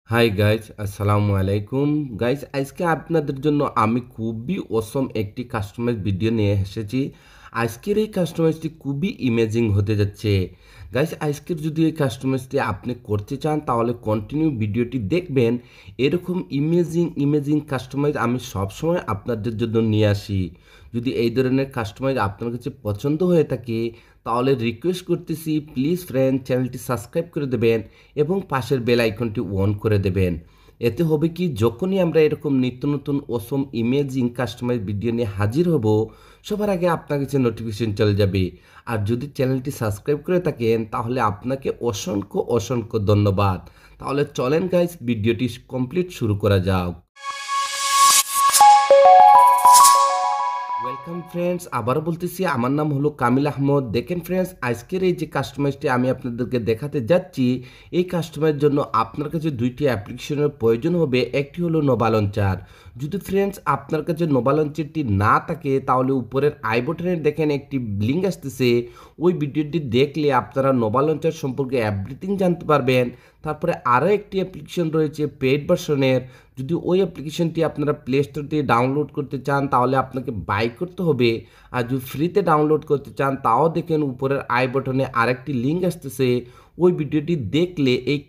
Hi guys, আসসালামু আলাইকুম guys. আজকে আপনাদের জন্য আমি খুবই অসম একটি কাস্টমাইজ ভিডিও নিয়ে এসেছি। আজকের এই কাস্টমাইজটি খুবই ইমেজিং হতে যাচ্ছে গাইজ। আজকের যদি এই কাস্টমাইজটি আপনি করতে চান তাহলে কন্টিনিউ ভিডিওটি দেখবেন। এরকম ইমেজিং কাস্টমাইজ আমি সবসময় আপনাদের জন্য নিয়ে আসি। যদি এই ধরনের কাস্টমাইজ আপনার কাছে পছন্দ হয়ে থাকে তাহলে রিকোয়েস্ট করতেছি, প্লিজ ফ্রেন্ড চ্যানেলটি সাবস্ক্রাইব করে দেবেন এবং পাশের বেল আইকনটি অন করে দেবেন। এতে হবে কি, যখনই আমরা এরকম নিত্য নতুন অসম ইমেজিং কাস্টমাইজ ভিডিও নিয়ে হাজির হব সবার আগে আপনার কাছে নোটিফিকেশন চলে যাবে। আর যদি চ্যানেলটি সাবস্ক্রাইব করে থাকেন তাহলে আপনাকে অসংখ্য অসংখ্য ধন্যবাদ। তাহলে চলেন গাইস, ভিডিওটি কমপ্লিট শুরু করা যাক। ওয়েলকাম ফ্রেন্ডস, আবারও বলতেছি আমার নাম হলো কামিল আহমদ। দেখেন ফ্রেন্ডস, আজকের এই যে কাস্টমাইজটি আমি আপনাদেরকে দেখাতে যাচ্ছি, এই কাস্টমাইজের জন্য আপনার কাছে দুইটি অ্যাপ্লিকেশনের প্রয়োজন হবে। একটি হলো নোভা লঞ্চার। যদি ফ্রেন্ডস আপনার কাছে নোভা লঞ্চারটি না থাকে তাহলে উপরের আই বাটনে দেখেন একটি লিঙ্ক আসতেছে, ওই ভিডিওটি দেখলে আপনারা নোভা লঞ্চার সম্পর্কে এভরিথিং জানতে পারবেন। তারপরে আরও একটি অ্যাপ্লিকেশন রয়েছে পেইড ভার্সনের। যদি ওই অ্যাপ্লিকেশনটি আপনারা প্লে স্টোর থেকে ডাউনলোড করতে চান তাহলে আপনাকে বাই করতে হবে। আর যদি ফ্রিতে ডাউনলোড করতে চান তাও দেখেন উপরের আই বাটনে আরেকটি লিঙ্ক আসতেছে, ওই ভিডিওটি দেখলে এই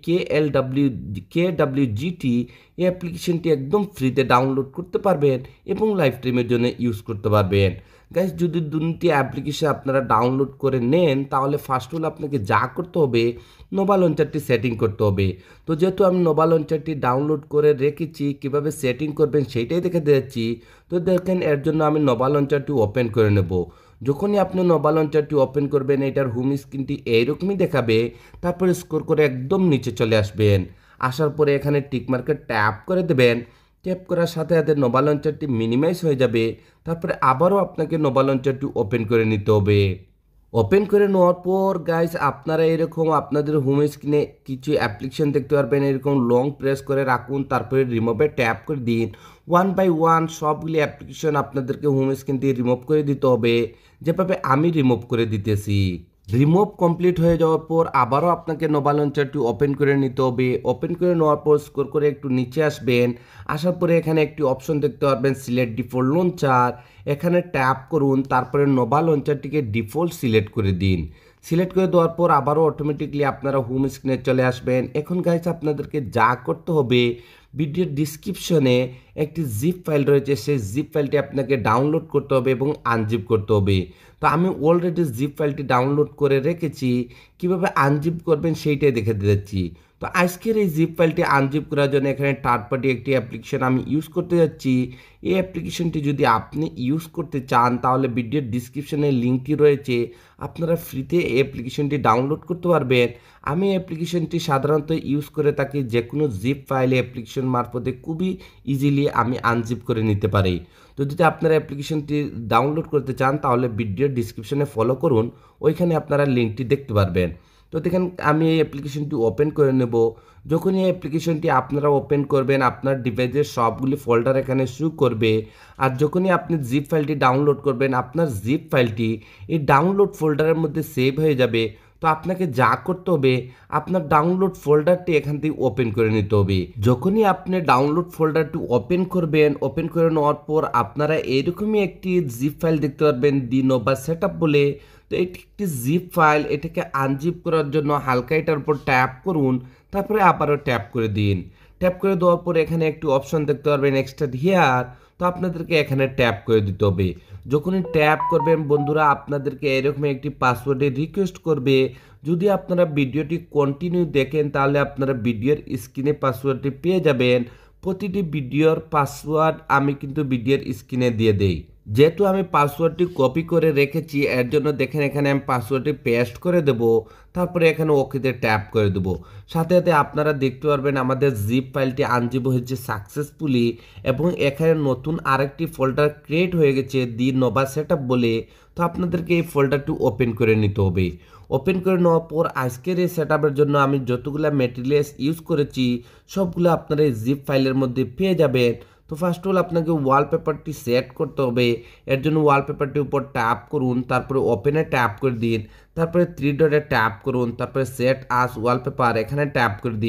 KLWP এই অ্যাপ্লিকেশনটি একদম ফ্রিতে ডাউনলোড করতে পারবেন এবং লাইফ টাইমের জন্য ইউজ করতে পারবেন। গাইস, যদি দুটি অ্যাপ্লিকেশন আপনারা ডাউনলোড করে নেন তাহলে ফার্স্ট হল আপনাকে যা করতে হবে, নোভা লঞ্চারটি সেটিং করতে হবে। তো যেহেতু আমি নোভা লঞ্চারটি ডাউনলোড করে রেখেছি, কিভাবে সেটিং করবেন সেইটাই দেখে দিচ্ছি। তো দেখেন, এর জন্য আমি নোভা লঞ্চারটি ওপেন করে নেব। যখনই আপনি নোভা লঞ্চারটি ওপেন করবেন এটার হোম স্ক্রিনটি এইরকমই দেখাবে। তারপরে স্ক্রল করে একদম নিচে চলে আসবেন। আসার পরে এখানে টিক মার্কে ট্যাপ করে দেবেন। ট্যাপ করার সাথে সাথে নোভা লঞ্চারটি মিনিমাইজ হয়ে যাবে। তারপরে আবারও আপনাকে নোভা লঞ্চারটি ওপেন করে নিতে হবে। ওপেন করে নেওয়ার পর গাইস আপনারা এরকম আপনাদের হোম স্ক্রিনে কিছু অ্যাপ্লিকেশন দেখতে পারবেন। এরকম লং প্রেস করে রাখুন, তারপরে রিমুভে ট্যাপ করে দিন। ওয়ান বাই ওয়ান সবগুলি অ্যাপ্লিকেশন আপনাদেরকে হোম স্ক্রিন দিয়ে রিমুভ করে দিতে হবে, যেভাবে আমি রিমুভ করে দিতেছি। রিমুভ কমপ্লিট হয়ে যাওয়ার পর আবারও আপনাকে নোভা লঞ্চারটি ওপেন করে নিতে হবে। ওপেন করে নেওয়ার পর স্ক্রল করে একটু নিচে আসবেন। আসার পরে এখানে একটি অপশন দেখতে পারবেন, সিলেক্ট ডিফল্ট লঞ্চার। এখানে ট্যাপ করুন, তারপরে নোভা লঞ্চারটিকে ডিফল্ট সিলেক্ট করে দিন। সিলেক্ট করে দেওয়ার পর আবারও অটোমেটিকলি আপনারা হোম স্ক্রিনে চলে আসবেন। এখন গাইস আপনাদেরকে যা করতে হবে, ভিডিওর ডিসক্রিপশনে একটি জিপ ফাইল রয়েছে, সেই জিপ ফাইলটি আপনাকে ডাউনলোড করতে হবে এবং আনজিপ করতে হবে। তো আমি অলরেডি জিপ ফাইলটি ডাউনলোড করে রেখেছি, কিভাবে আনজিপ করবেন সেইটাই দেখে দিচ্ছি। তো আজকের এই জিপ ফাইলটি আনজিপ করার জন্য এখানে থার্ড পার্টি একটি অ্যাপ্লিকেশন আমি ইউজ করতে যাচ্ছি। এই অ্যাপ্লিকেশনটি যদি আপনি ইউজ করতে চান তাহলে ভিডিওর ডিসক্রিপশনে লিঙ্কটি রয়েছে, আপনারা ফ্রিতে এই অ্যাপ্লিকেশনটি ডাউনলোড করতে পারবেন। আমি অ্যাপ্লিকেশনটি সাধারণত ইউজ করে থাকি, যে কোনো জিপ ফাইল অ্যাপ্লিকেশন মারফতে খুবই ইজিলি আমি আনজিপ করে নিতে পারি। তো যদি আপনারা অ্যাপ্লিকেশনটি ডাউনলোড করতে চান তাহলে ভিডিওর ডিসক্রিপশনে ফলো করুন, ওইখানে আপনারা লিঙ্কটি দেখতে পারবেন। তো দেখেন আমি এই অ্যাপ্লিকেশনটি ওপেন করে নেব। যখন এই অ্যাপ্লিকেশনটি আপনারা ওপেন করবেন আপনার ডিভাইসের সবগুলি ফোল্ডার এখানে শো করবে। আর যখনই আপনি জিপ ফাইলটি ডাউনলোড করবেন আপনার জিপ ফাইলটি এই ডাউনলোড ফোল্ডারের মধ্যে সেভ হয়ে যাবে। তো আপনাকে যা করতে হবে, আপনার ডাউনলোড ফোল্ডারটি এখান থেকে ওপেন করে নিতে হবে। যখনই আপনি ডাউনলোড ফোল্ডারটি ওপেন করবেন, ওপেন করে নেওয়ার পর আপনারা এইরকমই একটি জিপ ফাইল দেখতে পারবেন, দি নোভা সেটআপ বলে। তো এটি একটি জিপ ফাইল, এটাকে আনজিপ করার জন্য হালকা এটার উপর ট্যাপ করুন, তারপরে আবারও ট্যাপ করে দিন। ট্যাপ করে দেওয়ার পর এখানে একটি অপশন দেখতে পারবেন, এক্সট্রাক্ট হিয়ার। তো আপনাদেরকে এখানে ট্যাপ করে দিতে হবে। যখনই ট্যাপ করবেন বন্ধুরা আপনাদেরকে এরকম একটি পাসওয়ার্ডের রিকোয়েস্ট করবে। যদি আপনারা ভিডিওটি কন্টিনিউ দেখেন তাহলে আপনারা ভিডিওর স্ক্রিনে পাসওয়ার্ডটি পেয়ে যাবেন। প্রতিটি ভিডিওর পাসওয়ার্ড আমি কিন্তু ভিডিওর স্ক্রিনে দিয়ে দেই। যেহেতু আমি পাসওয়ার্ডটি কপি করে রেখেছি এর জন্য দেখেন এখানে আমি পাসওয়ার্ডটি পেস্ট করে দেব, তারপরে এখানে ওকেতে ট্যাপ করে দেব। সাথে সাথে আপনারা দেখতে পারবেন আমাদের জিপ ফাইলটি আনজিপ হয়েছে সাকসেসফুলি এবং এখানে নতুন আরেকটি ফোল্ডার ক্রিয়েট হয়ে গেছে, দি নোভা সেটআপ বলে। তো আপনাদেরকে এই ফোল্ডারটি ওপেন করে নিতে হবে। ওপেন করে নেওয়ার পর আজকের এই সেটআপের জন্য আমি যতগুলো ম্যাটেরিয়ালস ইউজ করেছি সবগুলো আপনারা এই জিপ ফাইলের মধ্যে পেয়ে যাবেন। তো ফার্স্ট অল আপনাকে ওয়ালপেপারটি সেট করতে হবে। এর জন্য ওয়ালপেপারটির উপর ট্যাপ করুন, তারপরে ওপেনে ট্যাপ করে দিন, তারপরে থ্রি ডটে ট্যাপ করুন, তারপরে সেট আস ওয়ালপেপার এখানে ট্যাপ করে দিন।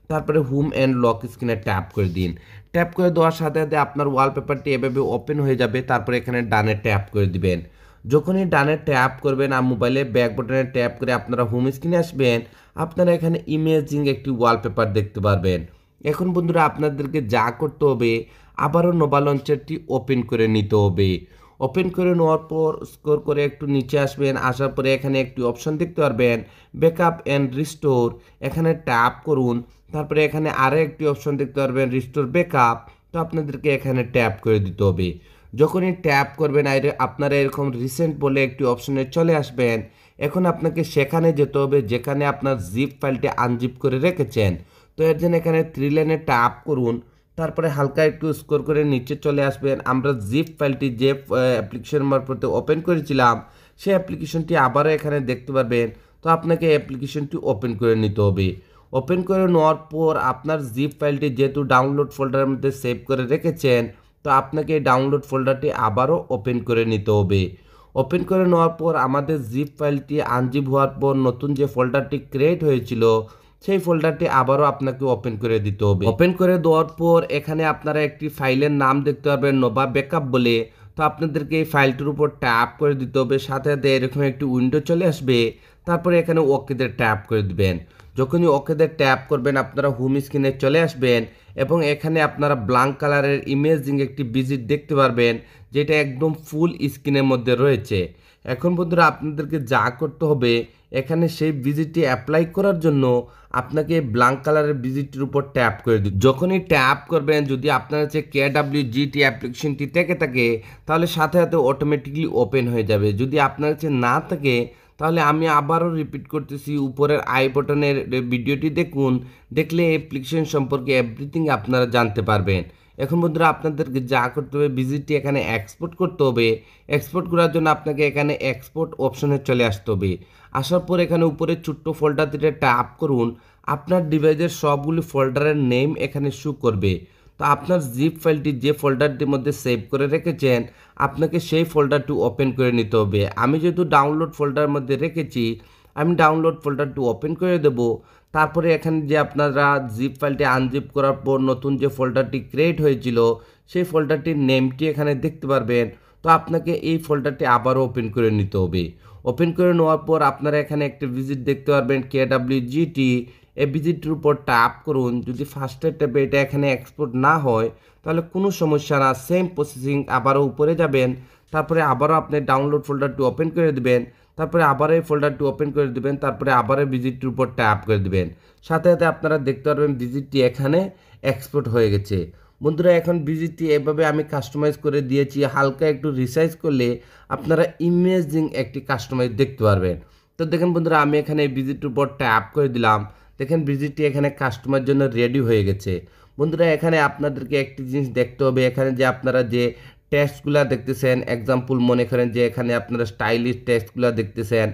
তারপরে হোম অ্যান্ড লক স্ক্রিনে ট্যাপ করে দিন। ট্যাপ করে দেওয়ার সাথে সাথে আপনার ওয়ালপেপারটি এভাবে ওপেন হয়ে যাবে। তারপরে এখানে ডানে ট্যাপ করে দিবেন। যখনই ডানে ট্যাপ করবেন আর মোবাইলে ব্যাক বাটনে ট্যাপ করে আপনারা হোম স্ক্রিনে আসবেন, আপনারা এখানে ইমেজিং একটি ওয়ালপেপার দেখতে পারবেন। এখন বন্ধুরা আপনাদেরকে যা করতে হবে, আবারও নোভা লঞ্চারটি ওপেন করে নিতে হবে। ওপেন করে নেওয়ার পর স্ক্রল করে একটু নিচে আসবেন, আসার পরে এখানে একটি অপশন দেখতে পারবেন ব্যাকআপ অ্যান্ড রিস্টোর, এখানে ট্যাপ করুন। তারপরে এখানে আরও একটি অপশন দেখতে পারবেন রিস্টোর ব্যাকআপ, তো আপনাদেরকে এখানে ট্যাপ করে দিতে হবে। যখনই ট্যাপ করবেন আপনারা এরকম রিসেন্ট বলে একটি অপশনে চলে আসবেন। এখন আপনাকে সেখানে যেতে হবে যেখানে আপনার জিপ ফাইলটি আনজিপ করে রেখেছেন। তো এর জন্য এখানে 3 লাইনে ট্যাপ করুন। তারপরে হালকা একটু স্ক্রল করে নিচে চলে আসবেন। আমরা জিপ ফাইলটি যে অ্যাপ্লিকেশন মারফতে ওপেন করেছিলাম সেই অ্যাপ্লিকেশনটি আবারও এখানে দেখতে পারবেন। তো আপনাকে অ্যাপ্লিকেশনটি ওপেন করে নিতে হবে। ওপেন করে নেওয়ার পর আপনার জিপ ফাইলটি যেহেতু ডাউনলোড ফোল্ডারের মধ্যে সেভ করে রেখেছেন, তো আপনাকে এই ডাউনলোড ফোল্ডারটি আবারও ওপেন করে নিতে হবে। ওপেন করে নেওয়ার পর আমাদের জিপ ফাইলটি আনজিপ হওয়ার পর নতুন যে ফোল্ডারটি ক্রিয়েট হয়েছিল সেই ফোল্ডারটি আবারও আপনাকে ওপেন করে দিতে হবে। ওপেন করে দেওয়ার পর এখানে আপনারা একটি ফাইলের নাম দেখতে পাবেন নোভা ব্যাকআপ বলে। তো আপনাদেরকে এই ফাইলটির উপর ট্যাপ করে দিতে হবে, সাথে সাথে এরকম একটি উইন্ডো চলে আসবে। তারপরে এখানে ওকেতে ট্যাপ করে দিবেন। যখনই ওকেতে ট্যাপ করবেন আপনারা হোম স্ক্রিনে চলে আসবেন এবং এখানে আপনারা ব্ল্যাঙ্ক কালারের ইমেজিং একটি ভিজিট দেখতে পারবেন যেটা একদম ফুল স্ক্রিনের মধ্যে রয়েছে। এখন বন্ধুরা আপনাদেরকে যা করতে হবে, এখানে সেই ভিজিটটি অ্যাপ্লাই করার জন্য আপনাকে ব্ল্যাঙ্ক কালারের ভিজিটটির উপর ট্যাপ করে দিন। যখনই ট্যাপ করবেন যদি আপনার হচ্ছে KWGT অ্যাপ্লিকেশনটি থেকে থাকে তাহলে সাথে সাথে অটোমেটিকলি ওপেন হয়ে যাবে। যদি আপনার কাছে না থাকে তাহলে আমি আবারও রিপিট করতেছি, উপরের আই বাটনের ভিডিওটি দেখুন, দেখলে অ্যাপ্লিকেশন সম্পর্কে এভরিথিং আপনারা জানতে পারবেন। এখন বন্ধুরা আপনাদেরকে যা করতে হবে ভিজিটটি এখানে এক্সপোর্ট করতে হবে। এক্সপোর্ট করার জন্য আপনাকে এখানে এক্সপোর্ট অপশনে চলে আসতে হবে। আসার পর এখানে উপরে ছোট্ট ফোল্ডারটিতে ট্যাপ করুন। আপনার ডিভাইসের সবগুলি ফোল্ডারের নেম এখানে শো করবে। তো আপনার জিপ ফাইলটি যে ফোল্ডারটির মধ্যে সেভ করে রেখেছেন আপনাকে সেই ফোল্ডারটি ওপেন করে নিতে হবে। আমি যেহেতু ডাউনলোড ফোল্ডারের মধ্যে রেখেছি আমি ডাউনলোড ফোল্ডারটি ওপেন করে দেব। তারপরে এখানে যে আপনারা জিপ ফাইলটি আনজিপ করার পর নতুন যে ফোল্ডারটি ক্রিয়েট হয়েছিল সেই ফোল্ডারটির নেমটি এখানে দেখতে পারবেন। তো আপনাকে এই ফোল্ডারটি আবারও ওপেন করে নিতে হবে। ওপেন করে নেওয়ার পর আপনারা এখানে একটি ভিজিট দেখতে পারবেন KWGT, এই ভিজিটের উপর ট্যাপ করুন। যদি ফার্স্টের ট্যাপে এটা এখানে এক্সপোর্ট না হয় তাহলে কোনো সমস্যা না, সেম প্রসেসিং আবারও উপরে যাবেন। তারপরে আবারও আপনি ডাউনলোড ফোল্ডারটি ওপেন করে দেবেন। তারপরে আবার এই ফোল্ডারটি ওপেন করে দেবেন। তারপরে আবার এই ভিজিটটির উপর ট্যাপ করে দেবেন। সাথে সাথে আপনারা দেখতে পারবেন ভিজিটটি এখানে এক্সপোর্ট হয়ে গেছে। বন্ধুরা এখন ভিজিটটি এভাবে আমি কাস্টমাইজ করে দিয়েছি। হালকা একটু রিসাইজ করলে আপনারা ইমেজিং একটি কাস্টমাইজ দেখতে পারবেন। তো দেখেন বন্ধুরা আমি এখানে এই ভিজিটটির উপর ট্যাপ করে দিলাম। দেখেন ভিজিটটি এখানে কাস্টমার জন্য রেডি হয়ে গেছে। বন্ধুরা এখানে আপনাদেরকে একটি জিনিস দেখতে হবে, এখানে যে আপনারা যে টেক্সটগুলো দেখতেছেন, এক্সাম্পল মনে করেন যে এখানে আপনারা স্টাইলিশ টেক্সটগুলো দেখতেছেন,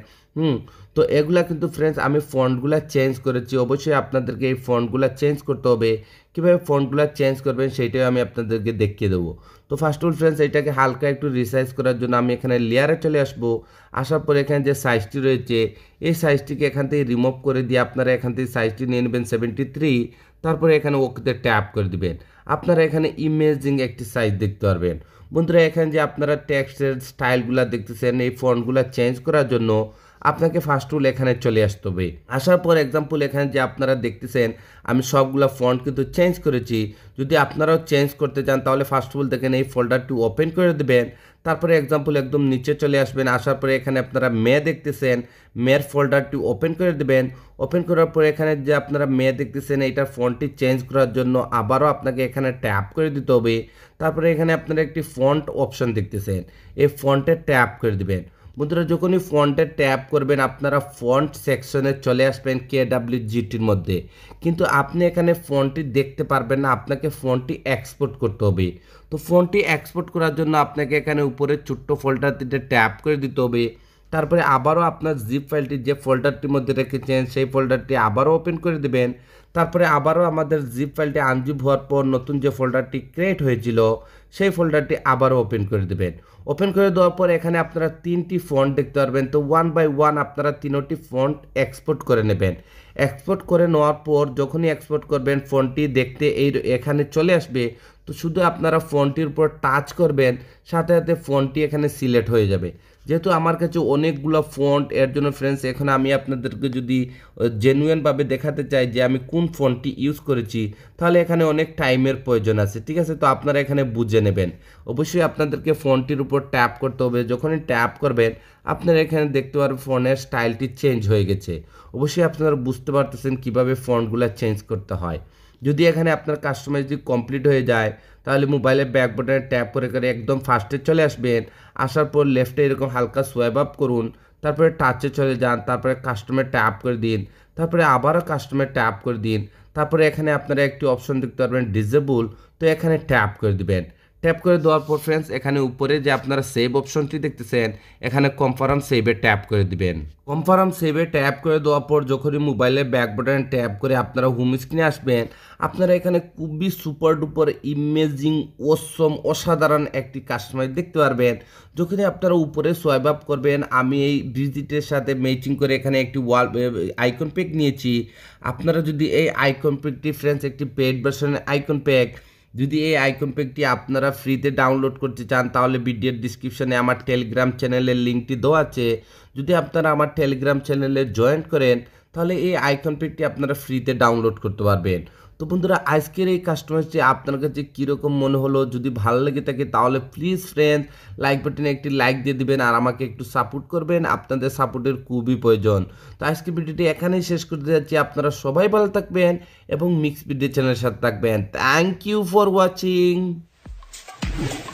তো এগুলা কিন্তু ফ্রেন্ডস আমি ফন্টগুলো চেঞ্জ করেছি। অবশ্যই আপনাদেরকে এই ফন্টগুলো চেঞ্জ করতে হবে। কীভাবে ফন্টগুলো চেঞ্জ করবেন সেইটাই আমি আপনাদেরকে দেখিয়ে দেবো। তো ফার্স্ট অফ অল ফ্রেন্ডস এটাকে হালকা একটু রিসাইজ করার জন্য আমি এখানে লেয়ারে চলে আসবো। আসার পর এখানে যে সাইজটি রয়েছে এই সাইজটিকে এখান থেকে রিমুভ করে দিয়ে আপনারা এখান থেকে সাইজটি নিয়ে নেবেন 73। তারপরে এখানে ওকেতে ট্যাপ করে দিবেন। আপনারা এখানে ইমেজিং একটি সাইজ দেখতে পারবেন। বন্ধুরা এখানে যে আপনারা টেক্সটের স্টাইলগুলো দেখতেছেন এই ফন্টগুলো চেঞ্জ করার জন্য আপনাকে ফার্স্ট টুল এখানে চলে আসতে হবে। আসার পর এক্সাম্পল এখানে যে আপনারা দেখতেছেন আমি সবগুলো ফন্ট কিন্তু চেঞ্জ করেছি। যদি আপনারাও চেঞ্জ করতে চান তাহলে ফার্স্ট অফ অল দেখেন এই ফোল্ডারটি ওপেন করে দেবেন। তারপরে এক্সাম্পল একদম নিচে চলে আসবেন। আসার পরে এখানে আপনারা মে দেখতেছেন, মের ফোল্ডারটি ওপেন করে দেবেন। ওপেন করার পরে এখানে যে আপনারা মে দেখতেছেন এইটার ফন্টটি চেঞ্জ করার জন্য আবারও আপনাকে এখানে ট্যাপ করে দিতে হবে। তারপরে এখানে আপনারা একটি ফন্ট অপশন দেখতেছেন, এই ফন্টে ট্যাপ করে দিবেন। বন্ধুরা যখনই ফন্টে ট্যাপ করবেন আপনারা ফন্ট সেকশনে চলে আসবেন KWGTর মধ্যে, কিন্তু আপনি এখানে ফন্টটি দেখতে পারবেন না, আপনাকে ফন্টটি এক্সপোর্ট করতে হবে। তো ফন্টটি এক্সপোর্ট করার জন্য আপনাকে এখানে উপরে ছোট্ট ফোল্ডারটিতে ট্যাপ করে দিতে হবে। তারপরে আবারও আপনার জিপ ফাইলটি যে ফোল্ডারটির মধ্যে রেখেছেন সেই ফোল্ডারটি আবারও ওপেন করে দেবেন। তারপরে আবারও আমাদের জিপ ফাইলটি আনজিপ হওয়ার পর নতুন যে ফোল্ডারটি ক্রিয়েট হয়েছিল সেই ফোল্ডারটি আবারও ওপেন করে দেবেন। ওপেন করে দেওয়ার পর এখানে আপনারা 3টি ফন্ট দেখতে পারবেন। তো 1 বাই 1 আপনারা 3টি ফন্ট এক্সপোর্ট করে নেবেন। এক্সপোর্ট করে নেওয়ার পর যখনই এক্সপোর্ট করবেন ফন্টটি দেখতে এখানে চলে আসবে। তো শুধু আপনারা ফন্টটির উপর টাচ করবেন, সাথে সাথে ফন্টটি এখানে সিলেক্ট হয়ে যাবে। যেহেতু আমার কাছে অনেকগুলো ফন্ট, এর জন্য ফ্রেন্ডস এখন আমি আপনাদেরকে যদি জেনুইনভাবে দেখাতে চাই যে আমি কোন ফন্টটি ইউজ করেছি, তাহলে এখানে অনেক টাইমের প্রয়োজন আছে। ঠিক আছে, তো আপনারা এখানে বুঝে নেবেন। অবশ্যই আপনাদেরকে ফন্টটির উপর ট্যাপ করতে হবে। যখনই ট্যাপ করবেন আপনারা এখানে দেখতে পারবেন ফন্টের স্টাইলটি চেঞ্জ হয়ে গেছে। অবশ্যই আপনারা বুঝতে পারতেছেন কীভাবে ফন্টগুলো চেঞ্জ করতে হয়। যদি এখানে আপনার কাস্টমাইজ যদি কমপ্লিট হয়ে যায় তাহলে মোবাইলের ব্যাক বাটনে ট্যাপ করে করে একদম ফার্স্টে চলে আসবেন। আসার পর লেফটে এরকম হালকা সোয়াইপ আপ করুন, তারপরে টাচে চলে যান, তারপরে কাস্টমার ট্যাপ করে দিন, তারপরে আবারও কাস্টমার ট্যাপ করে দিন। তারপরে এখানে আপনারা একটি অপশন দেখতে পারবেন ডিসেবল, তো এখানে ট্যাপ করে দিবেন। ট্যাপ করে দেওয়ার পর ফ্রেন্ডস এখানে উপরে যে আপনারা সেভ অপশনটি দেখতেছেন এখানে কনফার্ম সেভে ট্যাপ করে দিবেন। কনফার্ম সেভে ট্যাপ করে দেওয়ার পর যখনই মোবাইলের ব্যাক বাটনে ট্যাপ করে আপনারা হোম স্ক্রিনে আসবেন, আপনারা এখানে খুবই সুপার ডুপার ইমেজিং ওসম অসাধারণ একটি কাস্টমাইজ দেখতে পারবেন। যখনই আপনারা উপরে সোয়াইপ আপ করবেন, আমি এই ভিজিটের সাথে ম্যাচিং করে এখানে একটি ওয়াল আইকন প্যাক নিয়েছি। আপনারা যদি এই আইকন প্যাকটি ফ্রেন্ডস একটি পেইড ভার্সনের আইকন প্যাক, যদি এই আইকন প্যাকটি আপনারা ফ্রিতে ডাউনলোড করতে চান তাহলে ভিডিওর ডিসক্রিপশনে আমার টেলিগ্রাম চ্যানেলের লিঙ্কটি দেওয়া আছে। যদি আপনারা আমার টেলিগ্রাম চ্যানেলে জয়েন করেন তাহলে এই আইকন প্যাকটি আপনারা ফ্রিতে ডাউনলোড করতে পারবেন। তো বন্ধুরা, আজকের এই কাস্টমাইজটি আপনার কাছে কীরকম মনে হলো? যদি ভালো লেগে থাকে তাহলে প্লিজ ফ্রেন্ডস লাইক বাটনে একটি লাইক দিয়ে দিবেন আর আমাকে একটু সাপোর্ট করবেন। আপনাদের সাপোর্টের খুবই প্রয়োজন। তো আজকের ভিডিওটি এখানেই শেষ করতে যাচ্ছি। আপনারা সবাই ভালো থাকবেন এবং মিক্স ভিডিও চ্যানেলের সাথে থাকবেন। Thank you for watching.